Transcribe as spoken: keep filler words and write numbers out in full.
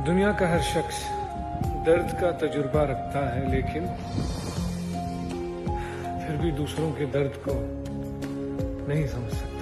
दुनिया का हर शख्स दर्द का तजुर्बा रखता है, लेकिन फिर भी दूसरों के दर्द को नहीं समझ सकता।